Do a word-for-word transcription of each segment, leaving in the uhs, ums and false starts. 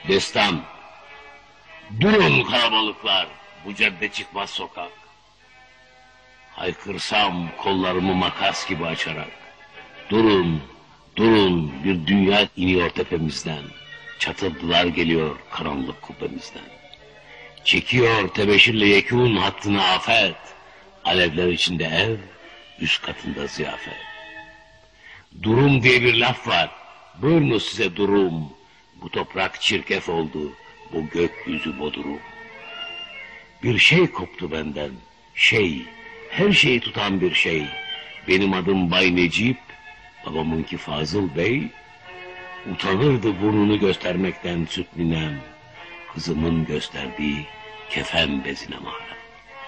Destan. Durun kalabalıklar, bu cadde çıkmaz sokak. Haykırsam kollarımı makas gibi açarak. Durun, durun, bir dünya iniyor tepemizden. Çatıldılar geliyor karanlık kubbemizden. Çekiyor tebeşirle yekûn hattını afet. Alevler içinde ev, üst katında ziyafet. Durum diye bir laf var, buyurunuz size durum. Bu toprak çirkef oldu, bu gökyüzü bodurum. Bir şey koptu benden, şey, her şeyi tutan bir şey. Benim adım Bay Necip, babamınki Fazıl Bey. Utanırdı burnunu göstermekten süt ninem, kızımın gösterdiği kefen bezine mahrem.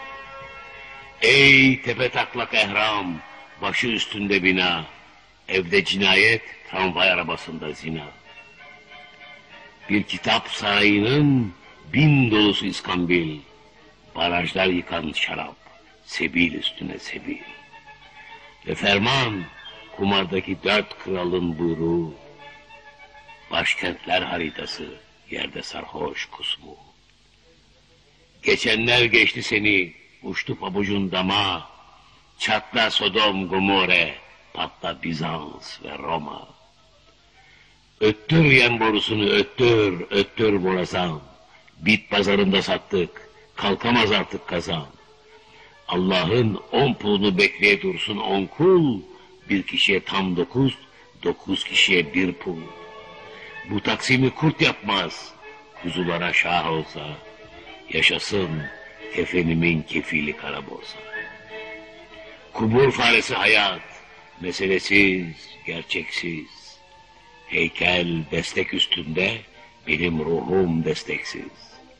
Ey tepe taklak ehram, başı üstünde bina, evde cinayet, tramvay arabasında zina. Bir kitap sarayının bin dolusu iskambil, barajlar yıkan şarap, sebil üstüne sebil. Ve ferman, kumardaki dört kralın buyruğu, başkentler haritası, yerde sarhoş kusmu. Geçenler geçti seni, uçtu pabucun dama, çatla Sodom Gomorre, patla Bizans ve Roma. Öttür yem borusunu, öttür, öttür borazan. Bit pazarında sattık, kalkamaz artık kazan. Allah'ın on pulunu bekleye dursun on kul, bir kişiye tam dokuz, dokuz kişiye bir pul. Bu taksimi kurt yapmaz, kuzulara şah olsa, yaşasın kefenimin kefili kara borsa. Kubur faresi hayat, meselesiz, gerçeksiz. Heykel destek üstünde, benim ruhum desteksiz.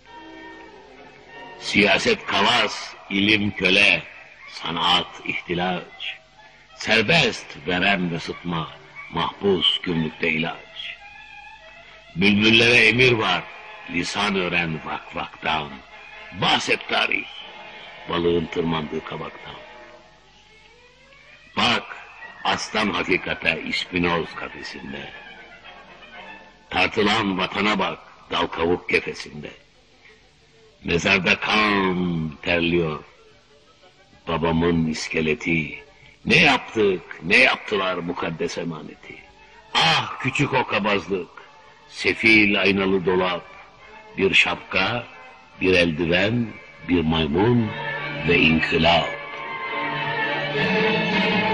Siyaset kalas, ilim köle, sanat ihtilaç. Serbest verem ve sıtma, mahpus gümrükte ilaç. Bülbüllere emir var, lisan öğren vak vaktan. Bahset tarih, balığın tırmandığı kabaktan. Bak, aslan hakikate ispinoz kafesinde. Tartılan vatana bak, dal kavuk kefesinde. Mezarda kan terliyor. Babamın iskeleti. Ne yaptık, ne yaptılar mukaddes emaneti. Ah küçük o kabazlık, sefil aynalı dolap, bir şapka, bir eldiven, bir maymun ve inkılap.